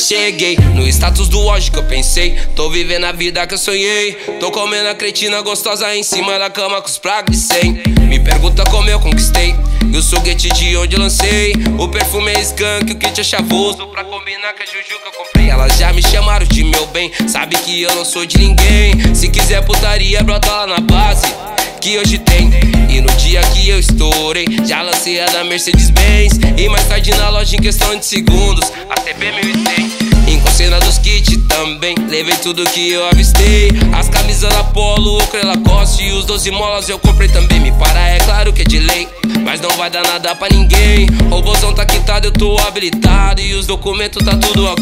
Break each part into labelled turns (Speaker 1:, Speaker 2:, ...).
Speaker 1: Cheguei no status do ódio que eu pensei. Tô vivendo a vida que eu sonhei. Tô comendo a cretina gostosa em cima da cama com os pragas de 100. Me pergunta como eu conquistei e o foguete de onde eu lancei. O perfume é skunk, o kit é chavoso pra combinar com a juju que eu comprei. Elas já me chamaram de meu bem, sabe que eu não sou de ninguém. Se quiser putaria, brota lá na base que hoje tem. E no dia que eu estourei, já lancei a da Mercedes-Benz. E mais tarde na loja em questão de segundos, a TB 1100. Encostei na dos kits também, levei tudo que eu avistei. As camisas da Polo, Ocre, Lacoste e os 12 molas eu comprei também. Me para, é claro que é de lei, mas não vai dar nada pra ninguém. O bolsão tá quitado, eu tô habilitado e os documentos tá tudo ok.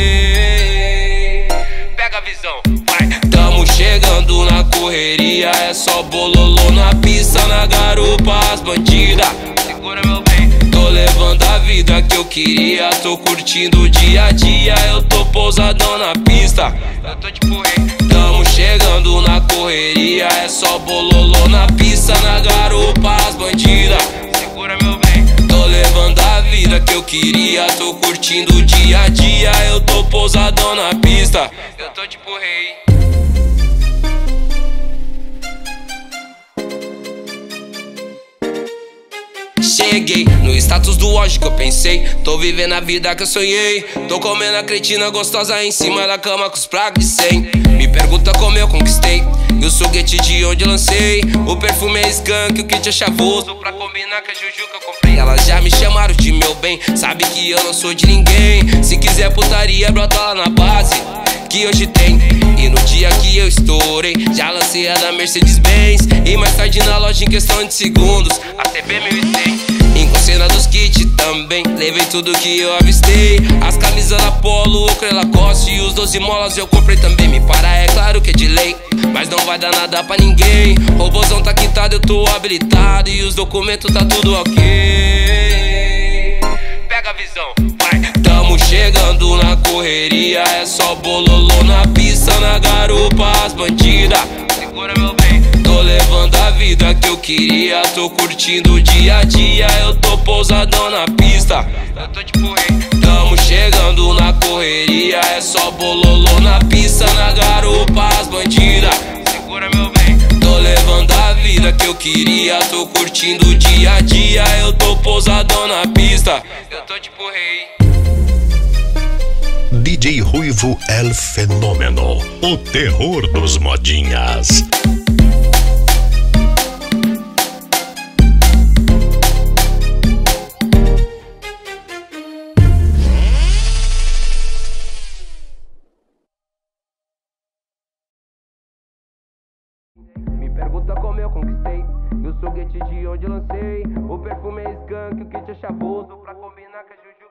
Speaker 1: Pega a visão, vai. Tamo chegando na correria, é só bololô na pista, na garupa as bandidas. Segura meu bem. Tô levando a vida que eu queria, tô curtindo o dia a dia, eu tô pousadão na pista. Eu tô tipo rei. Tamo chegando na correria, é só bololô na pista, na garupa as bandidas. Segura meu bem. Tô levando a vida que eu queria, tô curtindo o dia a dia, eu tô pousadão na pista. Eu tô tipo rei. Cheguei no status do ódio que eu pensei. Tô vivendo a vida que eu sonhei. Tô comendo a cretina gostosa em cima da cama com os pragas de 100. Me pergunta como eu conquistei e o foguete de onde eu lancei. O perfume é skunk, o kit é chavoso pra combinar com a juju que eu comprei. Elas já me chamaram de meu bem, sabe que eu não sou de ninguém. Se quiser putaria, brota lá na base que hoje tem. E no dia que eu estourei, já lancei a da Mercedes-Benz. E mais tarde na loja em questão de segundos, a TB 1100. Encostei na dos kits também, levei tudo que eu avistei. As camisas da Polo, Ocre, Lacoste e os 12 molas eu comprei também. Me para, é claro que é de lei, mas não vai dar nada pra ninguém. O bolsão tá quitado, eu tô habilitado e os documentos tá tudo ok. Pega a visão, vai. Tamo chegando na correria, é só bololô na pista, na garupa as bandidas. Segura meu bem. Tô levando a vida que eu queria, tô curtindo o dia a dia, eu tô pousadão na pista. Eu tô tipo rei. Tamo chegando na correria, é só bololô na pista, na garupa as bandidas. Segura meu bem. Tô levando a vida que eu queria, tô curtindo o dia a dia, eu tô pousadão na pista. Eu tô tipo rei.
Speaker 2: DJ Ruivo El Fenômeno, o terror dos modinhas.
Speaker 1: Me pergunta como eu conquistei e o foguete de onde eu lancei. O perfume é skunk, o kit é chavoso pra combinar com a juju.